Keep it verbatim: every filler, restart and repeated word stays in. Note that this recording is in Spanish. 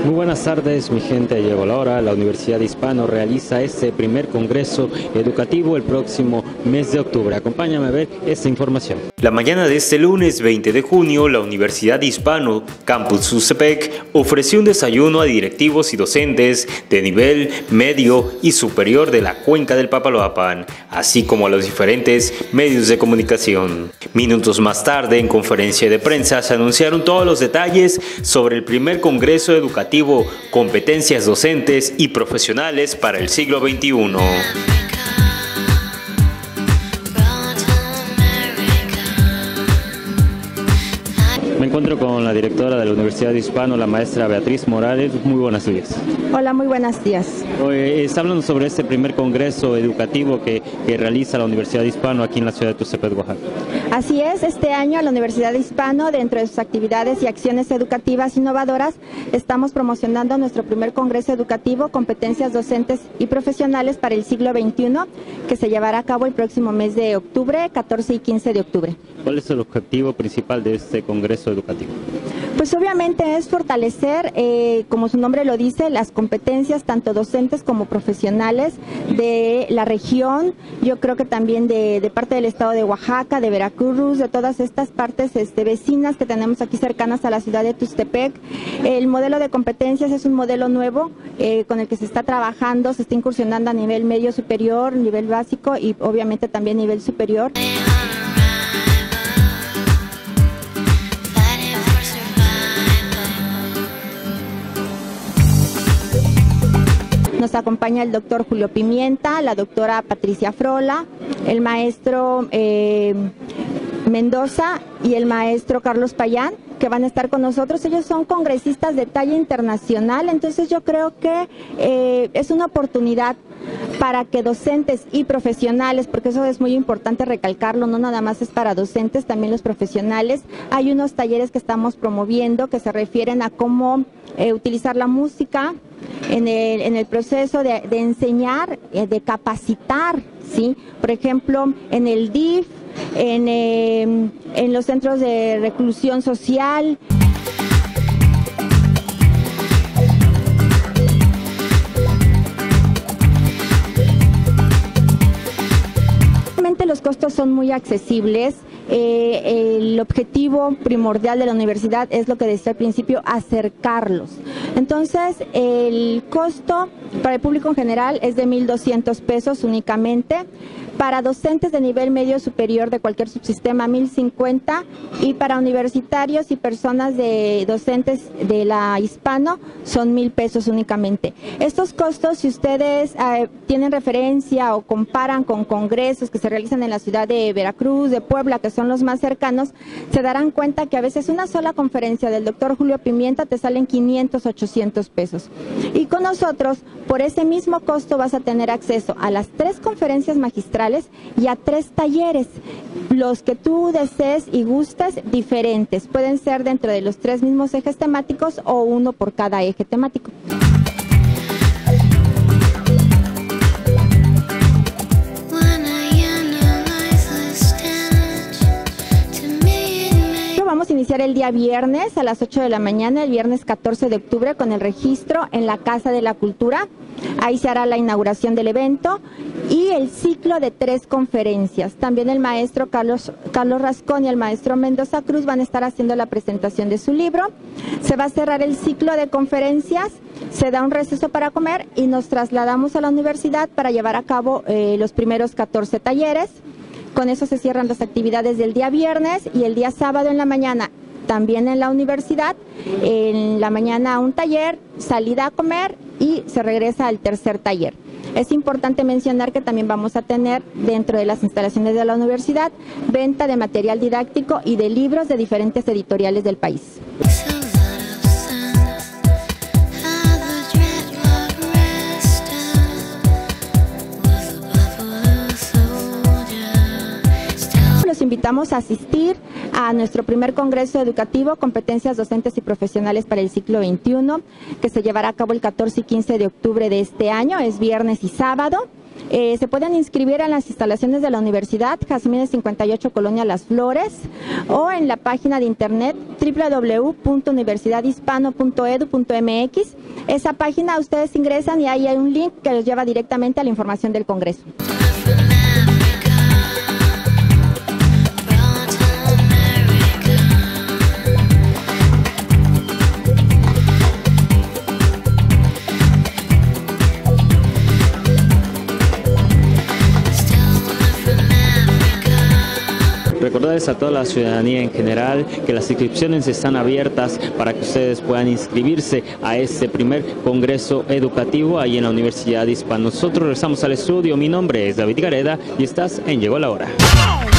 Muy buenas tardes, mi gente. Llegó la hora. La Universidad Hispano realiza este primer congreso educativo el próximo mes de octubre. Acompáñame a ver esta información. La mañana de este lunes veinte de junio, la Universidad Hispano Campus Tuxtepec ofreció un desayuno a directivos y docentes de nivel medio y superior de la cuenca del Papaloapan, así como a los diferentes medios de comunicación. Minutos más tarde, en conferencia de prensa, se anunciaron todos los detalles sobre el primer congreso educativo Competencias Docentes y Profesionales para el siglo veintiuno. Me encuentro con la directora de la Universidad Hispano, la maestra Beatriz Morales. Muy buenos días. Hola, muy buenos días. Hoy está hablando sobre este primer congreso educativo que, que realiza la Universidad Hispano aquí en la ciudad de Tuxtepec, Oaxaca. Así es, este año la Universidad Hispano, dentro de sus actividades y acciones educativas innovadoras, estamos promocionando nuestro primer congreso educativo Competencias Docentes y Profesionales para el siglo veintiuno, que se llevará a cabo el próximo mes de octubre, catorce y quince de octubre. ¿Cuál es el objetivo principal de este congreso educativo? Pues obviamente es fortalecer, eh, como su nombre lo dice, las competencias tanto docentes como profesionales de la región, yo creo que también de, de parte del estado de Oaxaca, de Veracruz, de todas estas partes este, vecinas que tenemos aquí cercanas a la ciudad de Tuxtepec. El modelo de competencias es un modelo nuevo eh, con el que se está trabajando, se está incursionando a nivel medio superior, nivel básico y obviamente también nivel superior. Nos acompaña el doctor Julio Pimienta, la doctora Patricia Frola, el maestro eh, Mendoza y el maestro Carlos Payán, que van a estar con nosotros. Ellos son congresistas de talla internacional, entonces yo creo que eh, es una oportunidad para que docentes y profesionales, porque eso es muy importante recalcarlo, no nada más es para docentes, también los profesionales. Hay unos talleres que estamos promoviendo que se refieren a cómo eh, utilizar la música en el, en el proceso de, de enseñar, eh, de capacitar, ¿sí? Por ejemplo, en el D I F, en, eh, en los centros de reclusión social. Los costos son muy accesibles. Eh, el objetivo primordial de la universidad es lo que decía al principio, acercarlos. Entonces, el costo para el público en general es de mil doscientos pesos únicamente. Para docentes de nivel medio superior de cualquier subsistema, mil cincuenta, y para universitarios y personas de docentes de la Hispano son mil pesos únicamente. Estos costos, si ustedes eh, tienen referencia o comparan con congresos que se realizan en la ciudad de Veracruz, de Puebla, que son los más cercanos, se darán cuenta que a veces una sola conferencia del doctor Julio Pimienta te salen quinientos, ochocientos pesos. Y con nosotros, por ese mismo costo, vas a tener acceso a las tres conferencias magistrales y a tres talleres, los que tú desees y gustes, diferentes. Pueden ser dentro de los tres mismos ejes temáticos o uno por cada eje temático. Vamos a iniciar el día viernes a las ocho de la mañana, el viernes catorce de octubre, con el registro en la Casa de la Cultura. Ahí se hará la inauguración del evento y el ciclo de tres conferencias. También el maestro Carlos, Carlos Rascón y el maestro Mendoza Cruz van a estar haciendo la presentación de su libro. Se va a cerrar el ciclo de conferencias, se da un receso para comer y nos trasladamos a la universidad para llevar a cabo eh, los primeros catorce talleres. Con eso se cierran las actividades del día viernes y el día sábado en la mañana también en la universidad. En la mañana un taller, salida a comer y se regresa al tercer taller. Es importante mencionar que también vamos a tener dentro de las instalaciones de la universidad venta de material didáctico y de libros de diferentes editoriales del país. Los invitamos a asistir a nuestro primer congreso educativo Competencias Docentes y Profesionales para el siglo veintiuno, que se llevará a cabo el catorce y quince de octubre de este año, es viernes y sábado. Eh, se pueden inscribir en las instalaciones de la universidad, Jazmines cincuenta y ocho, Colonia Las Flores, o en la página de internet doble u doble u doble u punto universidad hispano punto edu punto m x. Esa página ustedes ingresan y ahí hay un link que los lleva directamente a la información del Congreso. Recordarles a toda la ciudadanía en general que las inscripciones están abiertas para que ustedes puedan inscribirse a este primer congreso educativo ahí en la Universidad Hispano. Nosotros regresamos al estudio. Mi nombre es David Gareda y estás en Llegó la Hora.